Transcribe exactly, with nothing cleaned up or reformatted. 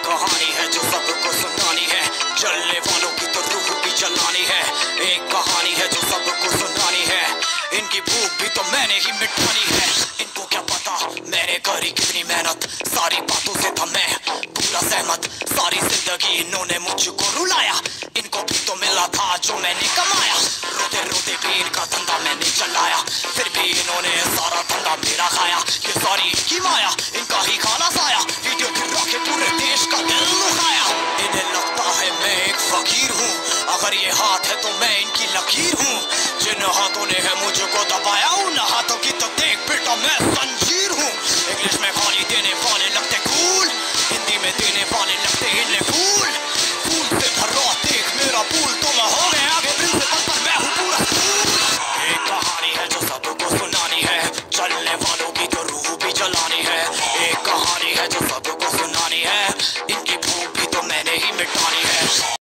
कहानी है जो सबको सुनानी है, जलने वालों की तो रूह भी जलानी है। एक कहानी है जो सबको सुनानी है, इनकी भूख भी तो मैंने ही मिटानी है। इनको क्या पता मैंने करी कितनी मेहनत, सारी बातों से था मैं पूरा सहमत। सारी जिंदगी इन्होंने मुझको रुलाया, इनको भी तो मिला था जो मैंने कमाया। रोते रोते भी इनका धंधा मैंने चलाया, फिर भी इन्होंने सारा धंधा मेरा खाया। ये सारी इनकी माया, इनका ही खाना साया, वीडियो गिरा के पूरे देश का दिल दुखाया। इन्हें लगता है मैं एक फकीर हूँ, अगर ये हाथ है तो मैं इनकी लकीर हूँ। जिन हाथों ने है मुझको दबाया, उन हाथों की तो देख बेटा मैं संजीर हूँ। इंग्लिश में गाली देने वाले लगते कूल, हिंदी में देने वाले लगते इन्हें फूल। फूल से भरा देख मेरा पुल, तो मैं हो गया आगे प्रिंसिपल पर मैं हूँ पूरा स्कूल। एक कहानी है जो सबको सुनानी है, चलने वालों की तो रूह भी जलानी है। एक कहानी है जो सबको सुनानी है, इनकी भूख भी तो मैंने ही मिटानी है।